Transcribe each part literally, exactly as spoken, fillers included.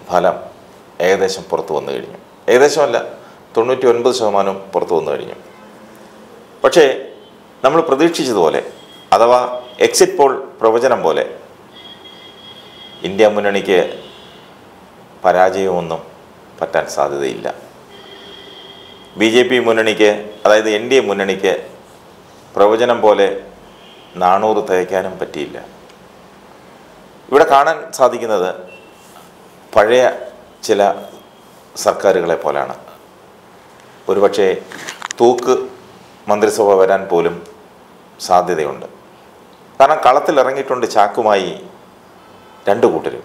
ഫലം ഏകദേശം പുറത്തു വന്നു കഴിഞ്ഞു. ഏകദേശമല്ല, തൊണ്ണൂറ്റി ഒൻപത് ശതമാനവും പുറത്തു വന്നു കഴിഞ്ഞു. പക്ഷേ നമ്മൾ പ്രതീക്ഷിച്ചതുപോലെ, അഥവാ എക്സിറ്റ് പോൾ പ്രവചനം പോലെ ഇന്ത്യ മുന്നണിക്ക് പരാജയമൊന്നും പറ്റാൻ സാധ്യതയില്ല. ബി ജെ പി മുന്നണിക്ക്, അതായത് എൻ ഡി എ മുന്നണിക്ക് പ്രവചനം പോലെ നാനൂറ് തയ്ക്കാനും പറ്റിയില്ല. ഇവിടെ കാണാൻ സാധിക്കുന്നത് പഴയ ചില സർക്കാരുകളെ പോലാണ്. ഒരുപക്ഷെ തൂക്ക് മന്ത്രിസഭ വരാൻ പോലും സാധ്യതയുണ്ട്. കാരണം കളത്തിലിറങ്ങിയിട്ടുണ്ട് ചാക്കുമായി രണ്ട് കൂട്ടരും.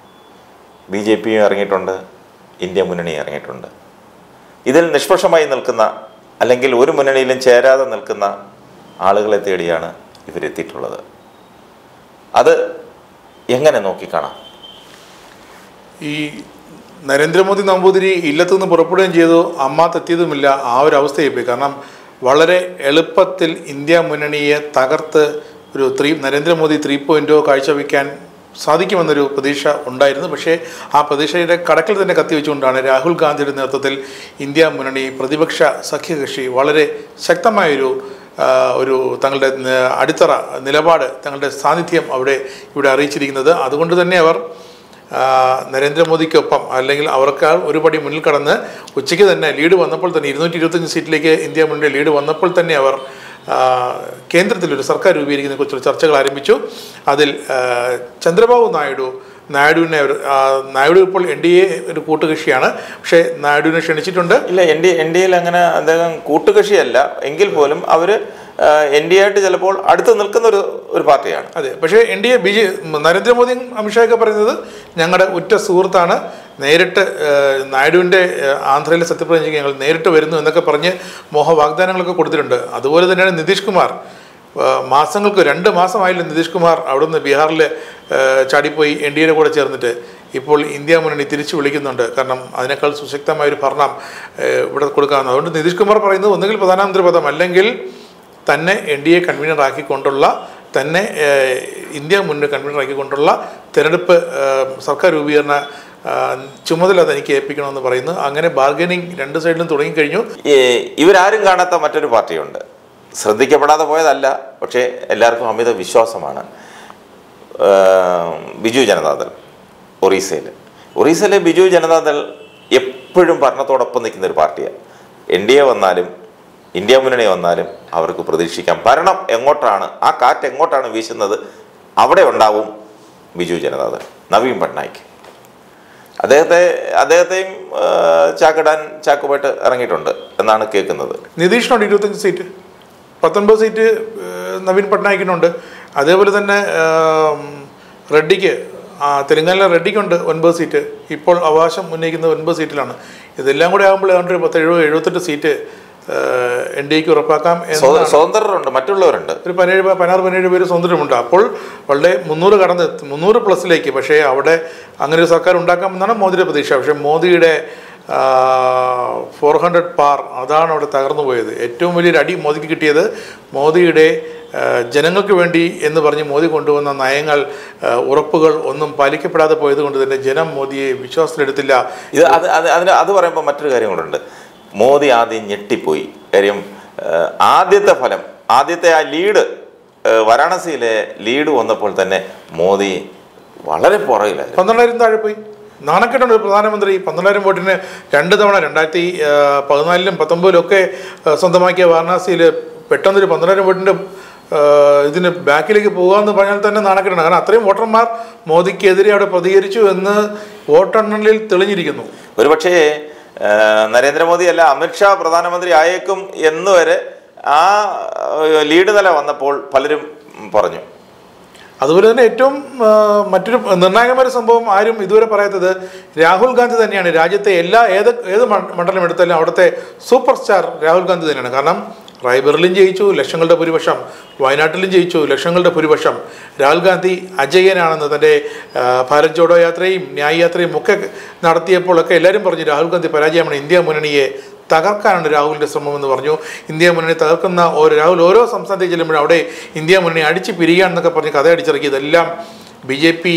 ബി ജെ പിയും ഇറങ്ങിയിട്ടുണ്ട്, ഇന്ത്യ മുന്നണിയും ഇറങ്ങിയിട്ടുണ്ട്. ഇതിൽ നിഷ്പക്ഷമായി നിൽക്കുന്ന, അല്ലെങ്കിൽ ഒരു മുന്നണിയിലും ചേരാതെ നിൽക്കുന്ന ആളുകളെ തേടിയാണ് ഇവരെത്തിയിട്ടുള്ളത്. അത് എങ്ങനെ നോക്കിക്കാണാം? ഈ നരേന്ദ്രമോദി നമ്പൂതിരി ഇല്ലത്തുനിന്ന് പുറപ്പെടുകയും ചെയ്തു, അമ്മാത്തെത്തിയതുമില്ല, ആ ഒരു അവസ്ഥയായിപ്പോയി. കാരണം വളരെ എളുപ്പത്തിൽ ഇന്ത്യ മുന്നണിയെ തകർത്ത് ഒരു ത്രീ നരേന്ദ്രമോദി ത്രീ പോയിൻറ്റോ കാഴ്ചവെക്കാൻ സാധിക്കുമെന്നൊരു പ്രതീക്ഷ ഉണ്ടായിരുന്നു. പക്ഷേ ആ പ്രതീക്ഷയുടെ കടക്കിൽ തന്നെ കത്തിവെച്ചുകൊണ്ടാണ് രാഹുൽ ഗാന്ധിയുടെ നേതൃത്വത്തിൽ ഇന്ത്യ മുന്നണി പ്രതിപക്ഷ സഖ്യകക്ഷി വളരെ ശക്തമായൊരു ഒരു തങ്ങളുടെ അടിത്തറ നിലപാട്, തങ്ങളുടെ സാന്നിധ്യം അവിടെ ഇവിടെ അറിയിച്ചിരിക്കുന്നത്. അതുകൊണ്ട് തന്നെ അവർ നരേന്ദ്രമോദിക്കൊപ്പം, അല്ലെങ്കിൽ അവർക്ക് ഒരു പടി മുന്നിൽ കടന്ന് ഉച്ചയ്ക്ക് തന്നെ ലീഡ് വന്നപ്പോൾ തന്നെ ഇരുന്നൂറ്റി ഇരുപത്തഞ്ച് സീറ്റിലേക്ക് ഇന്ത്യ മുന്നണി ലീഡ് വന്നപ്പോൾ തന്നെ അവർ കേന്ദ്രത്തിലൊരു സർക്കാർ രൂപീകരിക്കുന്നതിനെ കുറിച്ചുള്ള ചർച്ചകൾ ആരംഭിച്ചു. അതിൽ ചന്ദ്രബാബു നായിഡു നായിഡുവിനെ നായിഡു ഇപ്പോൾ എൻ ഡി എ ഒരു കൂട്ടുകക്ഷിയാണ്. പക്ഷേ നായിഡുവിനെ ക്ഷണിച്ചിട്ടുണ്ട്. ഇല്ല, എൻ ഡി എൻ ഡി എയിൽ അങ്ങനെ അദ്ദേഹം കൂട്ടുകക്ഷിയല്ല എങ്കിൽ പോലും അവർ എൻ ഡി എ ആയിട്ട് ചിലപ്പോൾ അടുത്ത് നിൽക്കുന്ന ഒരു ഒരു പാർട്ടിയാണ്. അതെ, പക്ഷേ N D A B J നരേന്ദ്രമോദിയും അമിത്ഷായൊക്കെ പറയുന്നത് ഞങ്ങളുടെ ഉറ്റ സുഹൃത്താണ്, നേരിട്ട് നായിഡുവിൻ്റെ ആന്ധ്രയിലെ സത്യപ്രതിജ്ഞയ്ക്ക് ഞങ്ങൾ നേരിട്ട് വരുന്നു എന്നൊക്കെ പറഞ്ഞ് മോഹ വാഗ്ദാനങ്ങളൊക്കെ കൊടുത്തിട്ടുണ്ട്. അതുപോലെ തന്നെയാണ് നിതീഷ് കുമാർ. മാസങ്ങൾക്ക് രണ്ട് മാസമായില്ല നിതീഷ് കുമാർ അവിടുന്ന് ബീഹാറിൽ ചാടിപ്പോയി എൻ ഡി എയുടെ കൂടെ ചേർന്നിട്ട്. ഇപ്പോൾ ഇന്ത്യ മുന്നണി തിരിച്ചു വിളിക്കുന്നുണ്ട്. കാരണം അതിനേക്കാൾ സുശക്തമായൊരു ഭരണം ഇവിടെ കൊടുക്കാമെന്ന്. അതുകൊണ്ട് നിതീഷ് കുമാർ പറയുന്നത് ഒന്നുകിൽ പ്രധാനമന്ത്രി പദം, അല്ലെങ്കിൽ തന്നെ എൻ ഡി എ കൺവീനർ ആക്കിക്കൊണ്ടുള്ള, തന്നെ ഇന്ത്യ മുന്നണി കൺവീനർ ആക്കിക്കൊണ്ടുള്ള തിരഞ്ഞെടുപ്പ് സർക്കാർ രൂപീകരണ ചുമതല തനിക്ക് ഏൽപ്പിക്കണമെന്ന് പറയുന്നു. അങ്ങനെ ബാർഗനിങ് രണ്ട് സൈഡിലും തുടങ്ങിക്കഴിഞ്ഞു. ഇവരാരും കാണാത്ത മറ്റൊരു പാർട്ടിയുണ്ട്, ശ്രദ്ധിക്കപ്പെടാതെ പോയതല്ല, പക്ഷേ എല്ലാവർക്കും അമിത വിശ്വാസമാണ്. ബിജു ജനതാദൾ ഒറീസയിൽ. ഒറീസയിലെ ബിജു ജനതാദൾ എപ്പോഴും ഭരണത്തോടൊപ്പം നിൽക്കുന്നൊരു പാർട്ടിയാണ്. എൻ ഡി എ വന്നാലും ഇന്ത്യ മുന്നണി വന്നാലും അവർക്ക് പ്രതീക്ഷിക്കാം. ഭരണം എങ്ങോട്ടാണ്, ആ കാറ്റ് എങ്ങോട്ടാണ് വീശുന്നത്, അവിടെ ഉണ്ടാവും ബിജു ജനതാദൾ. നവീൻ പട്നായിക് അദ്ദേഹത്തെ അദ്ദേഹത്തെയും ചാക്കിടാൻ ചാക്കുമായിട്ട് ഇറങ്ങിയിട്ടുണ്ട് എന്നാണ് കേൾക്കുന്നത്. നിതീഷിനുണ്ട് ഇരുപത്തഞ്ച് സീറ്റ്, പത്തൊൻപത് സീറ്റ് നവീൻ പട്നായിക്കിനുണ്ട്. അതേപോലെ തന്നെ റെഡ്ഡിക്ക്, തെലങ്കാനയിലെ റെഡ്ഡിക്കുണ്ട് ഒൻപത് സീറ്റ്. ഇപ്പോൾ അവകാശം ഉന്നയിക്കുന്നത് ഒൻപത് സീറ്റിലാണ്. ഇതെല്ലാം കൂടെ ആകുമ്പോൾ ഏതാണ്ട് ഒരു പത്ത് എഴുപത് എഴുപത്തെട്ട് സീറ്റ് എൻ ഡി എക്ക് ഉറപ്പാക്കാം. സ്വതന്ത്രരുണ്ട്, മറ്റുള്ളവരുണ്ട്, ഒരു പതിനേഴ് പതിനാറ് പതിനേഴ് പേര് സ്വതന്ത്രമുണ്ട്. അപ്പോൾ വളരെ മുന്നൂറ് കടന്ന് മുന്നൂറ് പ്ലസിലേക്ക്. പക്ഷേ അവിടെ അങ്ങനെ ഒരു സർക്കാർ ഉണ്ടാക്കാമെന്നാണ് മോദിയുടെ പ്രതീക്ഷ. പക്ഷേ മോദിയുടെ ഫോർ ഹൺഡ്രഡ് പാർ അതാണ് അവിടെ തകർന്നു പോയത്. ഏറ്റവും വലിയൊരു അടി മോദിക്ക് കിട്ടിയത് മോദിയുടെ ജനങ്ങൾക്ക് വേണ്ടി എന്ന് പറഞ്ഞ് മോദി കൊണ്ടുവന്ന നയങ്ങൾ, ഉറപ്പുകൾ ഒന്നും പാലിക്കപ്പെടാതെ പോയത് കൊണ്ട് തന്നെ ജനം മോദിയെ വിശ്വാസത്തിലെടുത്തില്ല. ഇത് അത് അതിന് അത് പറയുമ്പോൾ മറ്റൊരു കാര്യം കൂടെ, മോദി ആദ്യം ഞെട്ടിപ്പോയി. കാര്യം ആദ്യത്തെ ഫലം, ആദ്യത്തെ ആ ലീഡ്, വാരാണസിയിലെ ലീഡ് വന്നപ്പോൾ തന്നെ മോദി വളരെ പുറകിലായി, പന്ത്രണ്ടായിരം താഴെ പോയി. നാണക്കെട്ടുണ്ട് ഒരു പ്രധാനമന്ത്രി പന്ത്രണ്ടായിരം വോട്ടിന് രണ്ട് തവണ രണ്ടായിരത്തി പതിനാലിലും പത്തൊമ്പതിലും ഒക്കെ സ്വന്തമാക്കിയ വാരണാസിയിൽ പെട്ടെന്നൊരു പന്ത്രണ്ടായിരം വോട്ടിൻ്റെ ഇതിന് ബാക്കിലേക്ക് പോകുകയെന്ന് പറഞ്ഞാൽ തന്നെ നാണക്കെട്ടാണ്. കാരണം അത്രയും വോട്ടർമാർ മോദിക്കെതിരെ അവിടെ പ്രതികരിച്ചു എന്ന് വോട്ടെണ്ണലിൽ തെളിഞ്ഞിരിക്കുന്നു. ഒരുപക്ഷേ നരേന്ദ്രമോദി അല്ല അമിത്ഷാ പ്രധാനമന്ത്രി ആയേക്കും എന്നുവരെ ആ ലീഡ് നില വന്നപ്പോൾ പലരും പറഞ്ഞു. അതുപോലെ തന്നെ ഏറ്റവും മറ്റൊരു നിർണായകമായ സംഭവം ആരും ഇതുവരെ പറയാത്തത് രാഹുൽ ഗാന്ധി തന്നെയാണ്. രാജ്യത്തെ എല്ലാ ഏത് ഏത് മണ്ഡലം എടുത്താലും അവിടുത്തെ സൂപ്പർ സ്റ്റാർ രാഹുൽ ഗാന്ധി തന്നെയാണ്. കാരണം റായ്ബറിലും ജയിച്ചു, ലക്ഷങ്ങളുടെ ഭൂരിപക്ഷം, വയനാട്ടിലും ജയിച്ചു, ലക്ഷങ്ങളുടെ ഭൂരിപക്ഷം. രാഹുൽ ഗാന്ധി അജയ്യനാണെന്ന് തൻ്റെ ഭാരത് ജോഡോ യാത്രയും ന്യായ് യാത്രയും ഒക്കെ നടത്തിയപ്പോഴൊക്കെ എല്ലാവരും പറഞ്ഞു രാഹുൽ ഗാന്ധി പരാജയമാണ്, ഇന്ത്യ മുന്നണിയെ തകർക്കാനാണ് രാഹുലിൻ്റെ ശ്രമം എന്ന് പറഞ്ഞു. ഇന്ത്യ മുന്നണി തകർക്കുന്ന ഓരോ രാഹുൽ ഓരോ സംസ്ഥാനത്തേക്ക് ചെല്ലുമ്പോഴും അവിടെ ഇന്ത്യ മുന്നണി അടിച്ച് പിരിയുകയാണെന്നൊക്കെ പറഞ്ഞ് കഥ അടിച്ചിറക്കി. ഇതെല്ലാം ബി ജെ പി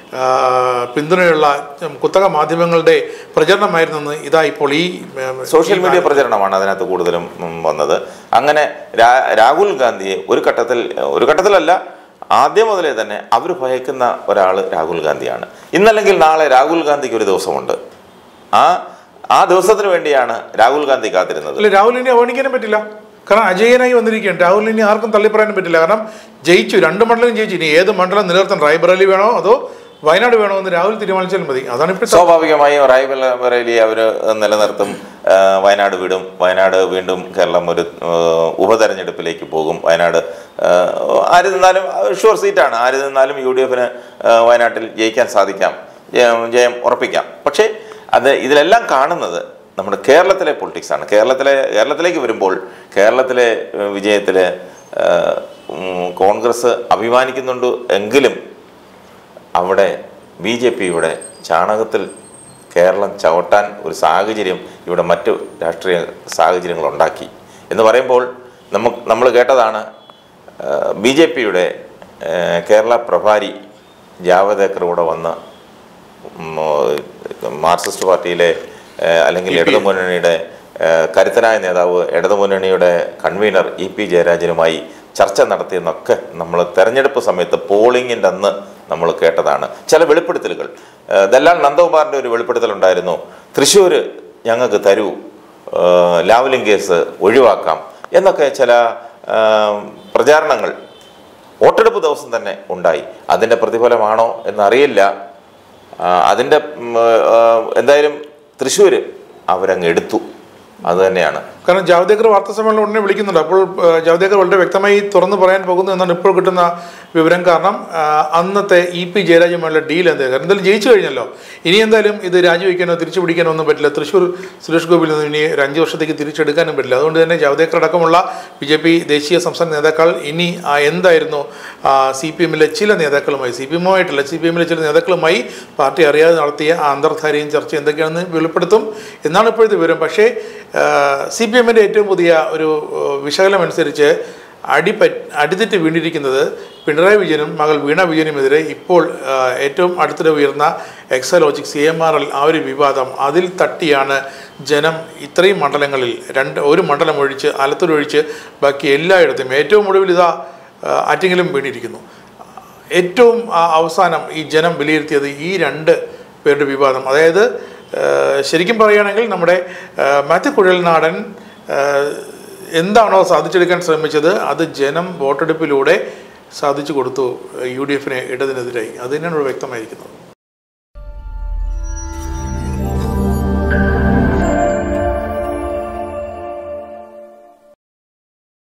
പിന്തുണയുള്ള കുത്തക മാധ്യമങ്ങളുടെ പ്രചരണമായിരുന്നെന്ന് ഇതാ ഇപ്പോൾ ഈ സോഷ്യൽ മീഡിയ പ്രചരണമാണ് അതിനകത്ത് കൂടുതലും വന്നത്. അങ്ങനെ രാഹുൽ ഗാന്ധിയെ ഒരു ഘട്ടത്തിൽ ഒരു ഘട്ടത്തിലല്ല ആദ്യം മുതലേ തന്നെ അവർ ഭയക്കുന്ന ഒരാൾ രാഹുൽ ഗാന്ധിയാണ്. ഇന്നല്ലെങ്കിൽ നാളെ രാഹുൽ ഗാന്ധിക്ക് ഒരു ദിവസമുണ്ട്. ആ ആ ദിവസത്തിന് വേണ്ടിയാണ് രാഹുൽ ഗാന്ധി കാത്തിരുന്നത്. അല്ല, രാഹുലിനെ അവഗണിക്കാനും പറ്റില്ല. കാരണം അജയനായി വന്നിരിക്കുകയാണ്. രാഹുലിനെ ആർക്കും തള്ളിപ്പറയാനും പറ്റില്ല. കാരണം ജയിച്ചു, രണ്ട് മണ്ഡലം ജയിച്ചു. ഇനി ഏത് മണ്ഡലം നിലനിർത്താൻ, റായ്ബറേലി വേണോ അതോ വയനാട് വേണോ എന്ന് രാഹുൽ തീരുമാനിച്ചാലും മതി. അതാണ് ഇപ്പോൾ സ്വാഭാവികമായും റായ്ബറേലി അവർ നിലനിർത്തും, വയനാട് വിടും. വയനാട് വീണ്ടും കേരളം ഒരു ഉപതെരഞ്ഞെടുപ്പിലേക്ക് പോകും. വയനാട് ആര് നിന്നാലും ഷുവർ സീറ്റാണ്. ആര് നിന്നാലും യു ഡി എഫിന് വയനാട്ടിൽ ജയിക്കാൻ സാധിക്കാം, ജയം ഉറപ്പിക്കാം. പക്ഷേ അത് ഇതിലെല്ലാം കാണുന്നത് നമ്മുടെ കേരളത്തിലെ പൊളിറ്റിക്സാണ്. കേരളത്തിലെ കേരളത്തിലേക്ക് വരുമ്പോൾ കേരളത്തിലെ വിജയത്തിൽ കോൺഗ്രസ് അഭിമാനിക്കുന്നുണ്ട് എങ്കിലും അവിടെ ബി ജെ പിയുടെ ചാണകത്തിൽ കേരളം ചവിട്ടാൻ ഒരു സാഹചര്യം ഇവിടെ മറ്റു രാഷ്ട്രീയ സാഹചര്യങ്ങളുണ്ടാക്കി എന്ന് പറയുമ്പോൾ നമുക്ക് നമ്മൾ കേട്ടതാണ്. ബി ജെ പിയുടെ കേരള പ്രഭാരി ജാവദേക്കർ കൂടെ വന്ന് മാർക്സിസ്റ്റ് പാർട്ടിയിലെ അല്ലെങ്കിൽ ഇടതുമുന്നണിയുടെ കരുത്തനായ നേതാവ് ഇടതുമുന്നണിയുടെ കൺവീനർ ഇ പി ജയരാജനുമായി ചർച്ച നടത്തിയെന്നൊക്കെ നമ്മൾ തെരഞ്ഞെടുപ്പ് സമയത്ത് പോളിംഗിൻ്റെ അന്ന് നമ്മൾ കേട്ടതാണ്. ചില വെളിപ്പെടുത്തലുകൾ, ദല്ലാൽ നന്ദകുമാറിൻ്റെ ഒരു വെളിപ്പെടുത്തലുണ്ടായിരുന്നു. തൃശ്ശൂർ ഞങ്ങൾക്ക് തരൂ, ലാവ്ലിംഗ് കേസ് ഒഴിവാക്കാം എന്നൊക്കെ ചില പ്രചാരണങ്ങൾ വോട്ടെടുപ്പ് ദിവസം തന്നെ ഉണ്ടായി. അതിൻ്റെ പ്രതിഫലമാണോ എന്നറിയില്ല. അതിൻ്റെ എന്തായാലും തൃശ്ശൂർ അവരങ്ങ് എടുത്തു. അത് തന്നെയാണ്. കാരണം ജാവ്ദേക്കർ വാർത്താ സമ്മേളനം ഉടനെ വിളിക്കുന്നുണ്ട്. അപ്പോൾ ജാവ്ദേക്കർ വളരെ വ്യക്തമായി തുറന്നു പറയാൻ പോകുന്നു എന്നാണ് ഇപ്പോൾ കിട്ടുന്ന വിവരം. കാരണം അന്നത്തെ ഇ പി ജയരാജുമായുള്ള ഡീൽ എന്തായാലും എന്തായാലും ജയിച്ചു കഴിഞ്ഞല്ലോ. ഇനി എന്തായാലും ഇത് രാജിവെക്കാനോ തിരിച്ചു പിടിക്കാനോ ഒന്നും പറ്റില്ല. തൃശ്ശൂർ സുരേഷ് ഗോപിയിൽ നിന്ന് ഇനി ഒരു അഞ്ച് വർഷത്തേക്ക് തിരിച്ചെടുക്കാനും പറ്റില്ല. അതുകൊണ്ട് തന്നെ ജാവ്ദേക്കർ അടക്കമുള്ള ബി ജെ പി ദേശീയ സംസ്ഥാന നേതാക്കൾ ഇനി എന്തായിരുന്നു സി പി എമ്മിലെ ചില നേതാക്കളുമായി, സി പി എമ്മുമായിട്ടല്ല സി പി എമ്മിലെ ചില നേതാക്കളുമായി പാർട്ടി അറിയാതെ നടത്തിയ അന്തർധാരയും ചർച്ച എന്തൊക്കെയാണെന്ന് വെളിപ്പെടുത്തും എന്നാണ് ഇപ്പോഴത്തെ വിവരം. പക്ഷേ സി പി എമ്മിൻ്റെ ഏറ്റവും പുതിയ ഒരു വിശകലനം അനുസരിച്ച് അടിപ്പ അടിതെറ്റ് വീണിരിക്കുന്നത് പിണറായി വിജയനും മകൾ വീണ വിജയനുമെതിരെ ഇപ്പോൾ ഏറ്റവും അടുത്തിടെ ഉയർന്ന Exalogic C M R L ആ ഒരു വിവാദം, അതിൽ തട്ടിയാണ് ജനം ഇത്രയും മണ്ഡലങ്ങളിൽ രണ്ട് ഒരു മണ്ഡലം ഒഴിച്ച് ആലത്തൂർ ഒഴിച്ച് ബാക്കി എല്ലായിടത്തും ഏറ്റവും ഒടുവിൽ ഇതാ ആറ്റിങ്ങലും വീണിരിക്കുന്നു. ഏറ്റവും അവസാനം ഈ ജനം വിലയിരുത്തിയത് ഈ രണ്ട് പേരുടെ വിവാദം. അതായത് ശരിക്കും പറയുകയാണെങ്കിൽ നമ്മുടെ മാത്യു കുഴൽനാടൻ എന്താണോ സാധിച്ചെടുക്കാൻ ശ്രമിച്ചത് അത് ജനം വോട്ടെടുപ്പിലൂടെ സാധിച്ചു കൊടുത്തു യു ഡി എഫിന് ഇടതിനെതിരായി. അത് തന്നെയാണ് ഇവിടെ വ്യക്തമായിരിക്കുന്നത്.